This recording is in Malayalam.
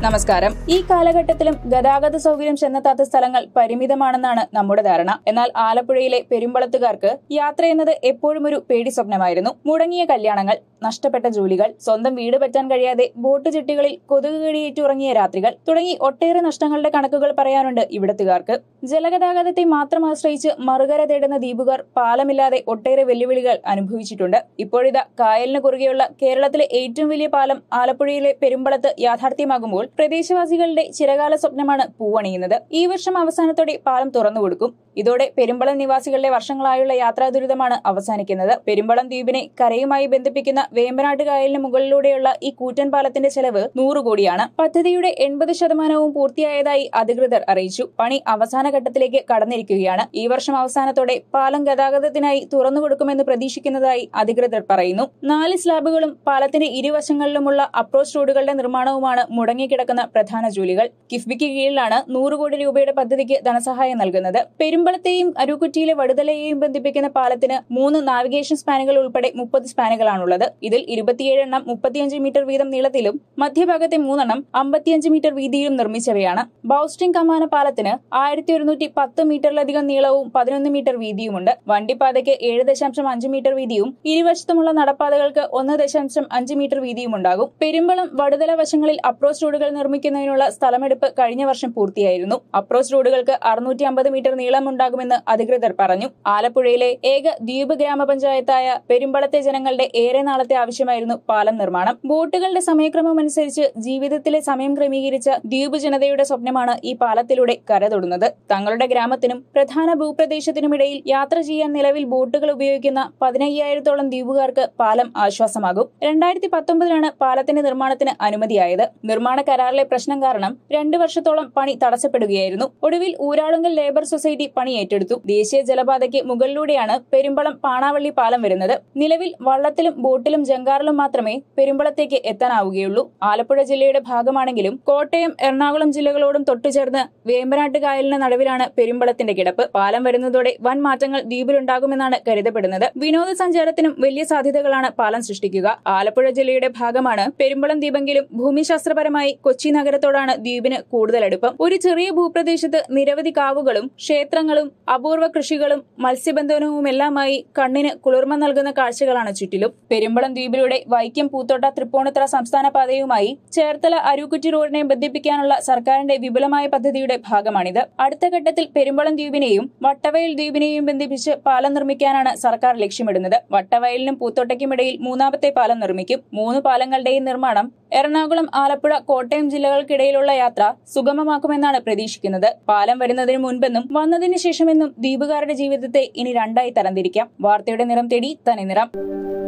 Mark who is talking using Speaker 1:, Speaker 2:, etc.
Speaker 1: നമസ്കാരം. ഈ കാലഘട്ടത്തിലും ഗതാഗത സൗകര്യം ചെന്നെത്താത്ത സ്ഥലങ്ങൾ പരിമിതമാണെന്നാണ് നമ്മുടെ ധാരണ. എന്നാൽ ആലപ്പുഴയിലെ പെരുമ്പളത്തുകാർക്ക് യാത്ര എന്നത് എപ്പോഴും ഒരു പേടി സ്വപ്നമായിരുന്നു. മുടങ്ങിയ കല്യാണങ്ങൾ, നഷ്ടപ്പെട്ട ജോലികൾ, സ്വന്തം വീട് പറ്റാൻ കഴിയാതെ ബോട്ട് ചെട്ടികളിൽ കൊതുക് കടിയേറ്റുറങ്ങിയ രാത്രികൾ തുടങ്ങി ഒട്ടേറെ നഷ്ടങ്ങളുടെ കണക്കുകൾ പറയാനുണ്ട് ഇവിടത്തുകാർക്ക്. ജലഗതാഗതത്തെ മാത്രം ആശ്രയിച്ച് മറുകര തേടുന്ന ദ്വീപുകാർ പാലമില്ലാതെ ഒട്ടേറെ വെല്ലുവിളികൾ അനുഭവിച്ചിട്ടുണ്ട്. ഇപ്പോഴിതാ കായലിന് കുറുകെയുള്ള കേരളത്തിലെ ഏറ്റവും വലിയ പാലം ആലപ്പുഴയിലെ പെരുമ്പളത്ത് യാഥാർത്ഥ്യമാകുമ്പോൾ പ്രദേശവാസികളുടെ ചിരകാല സ്വപ്നമാണ് പൂവണിയുന്നത്. ഈ വർഷം അവസാനത്തോടെ പാലം തുറന്നുകൊടുക്കും. ഇതോടെ പെരുമ്പളം നിവാസികളുടെ വർഷങ്ങളായുള്ള യാത്രാ ദുരിതമാണ് അവസാനിക്കുന്നത്. പെരുമ്പളം ദ്വീപിനെ കരയുമായി ബന്ധിപ്പിക്കുന്ന വേമ്പനാട്ട് കായലിന് മുകളിലൂടെയുള്ള ഈ കൂറ്റൻ പാലത്തിന്റെ ചെലവ് 100 കോടിയാണ്. പദ്ധതിയുടെ 80% പൂർത്തിയായതായി അധികൃതർ അറിയിച്ചു. പണി അവസാന ഘട്ടത്തിലേക്ക് കടന്നിരിക്കുകയാണ്. ഈ വർഷം അവസാനത്തോടെ പാലം ഗതാഗതത്തിനായി തുറന്നുകൊടുക്കുമെന്ന് പ്രതീക്ഷിക്കുന്നതായി അധികൃതർ പറയുന്നു. 4 സ്ലാബുകളും പാലത്തിന്റെ ഇരുവശങ്ങളിലുമുള്ള അപ്രോച്ച് റോഡുകളുടെ നിർമ്മാണവുമാണ് മുടങ്ങിക്കിടക്കുന്ന പ്രധാന ജോലികൾ. കിഫ്ബിക്ക് കീഴിലാണ് 100 കോടി രൂപയുടെ പദ്ധതിക്ക് ധനസഹായം നൽകുന്നത്. പെരുമ്പളത്തെയും അരുക്കുറ്റിയിലെ വടുതലയെയും ബന്ധിപ്പിക്കുന്ന പാലത്തിന് 3 നാവിഗേഷൻ സ്പാനുകൾ ഉൾപ്പെടെ 30 സ്പാനുകളാണുള്ളത്. ഇതിൽ 27 എണ്ണം 35 മീറ്റർ വീതം നീളത്തിലും മധ്യഭാഗത്തെ 3 എണ്ണം 55 മീറ്റർ വീതിയിലും നിർമ്മിച്ചവയാണ്. ബൌസ്റ്റിംഗ് കമാന പാലത്തിന് 1110 മീറ്ററിലധികം നീളവും 11 മീറ്റർ വീതിയുമുണ്ട്. വണ്ടിപ്പാതയ്ക്ക് 7.5 മീറ്റർ വീതിയും ഇരുവശത്തുമുള്ള നടപ്പാതകൾക്ക് 1.5 മീറ്റർ വീതിയുമുണ്ടാകും. പെരുമ്പളം വടുതല വശങ്ങളിൽ അപ്രോച്ച് റോഡുകൾ നിർമ്മിക്കുന്നതിനുള്ള സ്ഥലമെടുപ്പ് കഴിഞ്ഞ വർഷം പൂർത്തിയായിരുന്നു. അപ്രോച്ച് റോഡുകൾക്ക് 650 മീറ്റർ നീളമുണ്ടാകുമെന്ന് അധികൃതർ പറഞ്ഞു. ആലപ്പുഴയിലെ ഏക ദ്വീപ് ഗ്രാമപഞ്ചായത്തായ പെരുമ്പളത്തെ ജനങ്ങളുടെ ഏറെ നാളത്തെ ആവശ്യമായിരുന്നു പാലം നിർമ്മാണം. ബോട്ടുകളുടെ സമയക്രമം അനുസരിച്ച് ജീവിതത്തിലെ സമയം ക്രമീകരിച്ച ദ്വീപ് ജനതയുടെ സ്വപ്നമാണ് ഈ പാലത്തിലൂടെ കരതൊടുന്നത്. തങ്ങളുടെ ഗ്രാമത്തിനും പ്രധാന ഭൂപ്രദേശത്തിനുമിടയിൽ യാത്ര ചെയ്യാൻ നിലവിൽ ബോട്ടുകൾ ഉപയോഗിക്കുന്ന 15,000-ഓളം ദ്വീപുകാർക്ക് പാലം ആശ്വാസമാകും. 2019 പാലത്തിന്റെ നിർമ്മാണത്തിന് അനുമതിയായത്. നിർമ്മാണ കരാറിലെ പ്രശ്നം കാരണം 2 വർഷത്തോളം പണി തടസ്സപ്പെടുകയായിരുന്നു. ഒടുവിൽ ഊരാളുങ്കൽ ലേബർ സൊസൈറ്റി പണി ഏറ്റെടുത്തു. ദേശീയ ജലപാതയ്ക്ക് മുകളിലൂടെയാണ് പെരുമ്പളം പാണാവള്ളി പാലം വരുന്നത്. നിലവിൽ വള്ളത്തിലും ബോട്ടിലും ജങ്കാറിലും മാത്രമേ പെരുമ്പളത്തേക്ക് എത്താനാവുകയുള്ളൂ. ആലപ്പുഴ ജില്ലയുടെ ഭാഗമാണെങ്കിലും കോട്ടയം, എറണാകുളം ജില്ലകളോടും തൊട്ടുചേർന്ന് വേമ്പനാട്ട് കായലിന് നടുവിലാണ് പെരുമ്പളത്തിന്റെ കിടപ്പ്. പാലം വരുന്നതോടെ വൻ മാറ്റങ്ങൾ ദ്വീപിലുണ്ടാകുമെന്നാണ് കരുതപ്പെടുന്നത്. വിനോദസഞ്ചാരത്തിനും വലിയ സാധ്യതകളാണ് പാലം സൃഷ്ടിക്കുക. ആലപ്പുഴ ജില്ലയുടെ ഭാഗമാണ് പെരുമ്പളം ദ്വീപെങ്കിലും ഭൂമിശാസ്ത്രപരമായി കൊച്ചി നഗരത്തോടാണ് ദ്വീപിന് കൂടുതൽ അടുപ്പം. ഒരു ചെറിയ ഭൂപ്രദേശത്ത് നിരവധി കാവുകളും ക്ഷേത്രങ്ങളും അപൂർവ കൃഷികളും മത്സ്യബന്ധനവുമെല്ലാമായി കണ്ണിന് കുളിർമ നൽകുന്ന കാഴ്ചകളാണ് ചുറ്റിലും. പെരുമ്പളം ദ്വീപിലൂടെ വൈക്കം, പൂത്തോട്ട, തൃപ്പൂണിത്തുറ സംസ്ഥാന പാതയുമായി ചേർത്തല, അരുക്കുറ്റി റോഡിനെ ബന്ധിപ്പിക്കാനുള്ള സർക്കാരിന്റെ വിപുലമായ പദ്ധതിയുടെ ഭാഗമാണിത്. അടുത്ത ഘട്ടത്തിൽ പെരുമ്പളം ദ്വീപിനെയും വട്ടവയൽ ദ്വീപിനെയും ബന്ധിപ്പിച്ച് പാലം നിർമ്മിക്കാനാണ് സർക്കാർ ലക്ഷ്യമിടുന്നത്. വട്ടവയലിനും പൂത്തോട്ടയ്ക്കുമിടയിൽ 3ാമത്തെ പാലം നിർമ്മിക്കും. 3 പാലങ്ങളുടെയും നിർമ്മാണം എറണാകുളം, ആലപ്പുഴ, കോട്ടയം ജില്ലകൾക്കിടയിലുള്ള യാത്ര സുഗമമാക്കുമെന്നാണ് പ്രതീക്ഷിക്കുന്നത്. പാലം വരുന്നതിന് മുൻപെന്നും വന്നതിന് ശേഷമെന്നും ദ്വീപുകാരുടെ ജീവിതത്തെ ഇനി 2ആയി തരംതിരിക്കാം. വാർത്തയുടെ നിറം തേടി തനി നിറം.